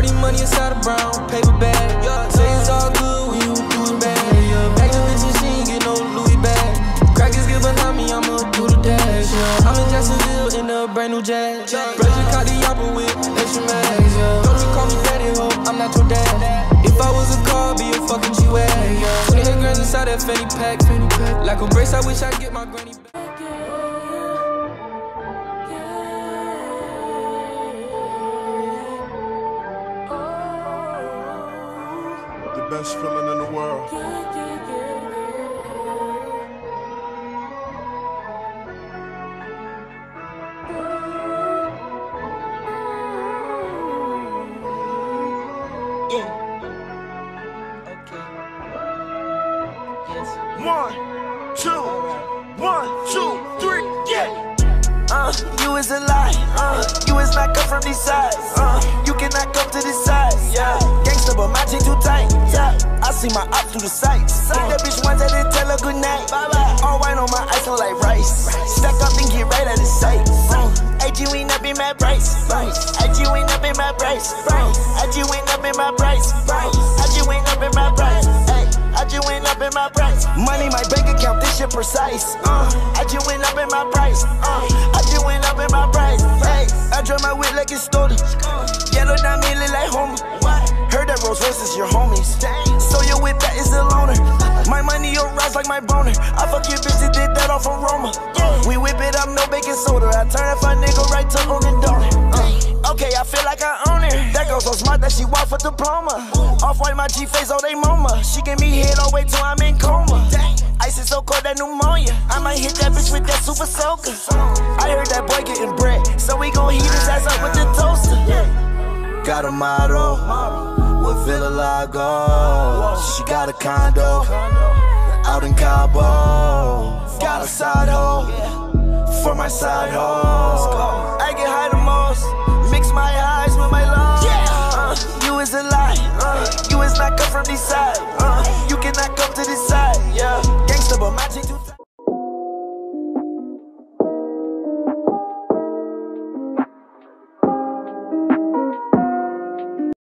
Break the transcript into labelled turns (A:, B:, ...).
A: Shorty money inside a brown paper bag. Say it's all good when you do it bad. Back the bitch and she ain't get no Louis bag. Crackers get behind me, I'ma do the dash. I'm in Jacksonville in a brand new jet. Brother caught the opera with extra mags. Don't you call me daddy, ho, I'm not your dad. If I was a car, be a fucking G-Wag. 28 grams inside that fanny pack. Like a brace, I wish I'd get my granny back.
B: The best feeling in the world. One, two, three, yeah.
C: You is a lie. You is not come from these sides. You cannot come to this side. Yeah. Gangsta, but my jean too tight. Yeah. I see my op through the sights. Take that bitch once, I didn't tell her good night. Bye bye. All white on my ice, on like rice. Stack up and get right out of sight. AG went up in my price. AG went up in my price. AG went up in my price. AG went up in my price. I just went up in my price. Money, my bank account, this shit precise. I just went up in my price. I just went up in my price. Hey, I drive my whip like it's stolen. Yellow diamond look like Homer. Heard that Rolls Royce is your homies. So your whip that is the loaner. My money, your rise like my boner. I fuck your bitch and did that off from Roma. We whip it up, no baking soda. I turn if a nigga right to on the donor. Okay, I feel like I own her. That girl so smart that she walk for diploma. Off-white, my G-face, oh they mama. She give me head all the way till I'm in coma. Ice is so cold, that pneumonia. I might hit that bitch with that super soaker. I heard that boy getting bread, so we gon' heat his ass up with the toaster. Got a model with Villa Lago. She got a condo out in Cabo. Got a side hoe for my side hoe. I get high the most, mix my highs with my lows. You is a lie. You is not come from this side. You cannot come to this side. Yeah, gangsta, but my jean too.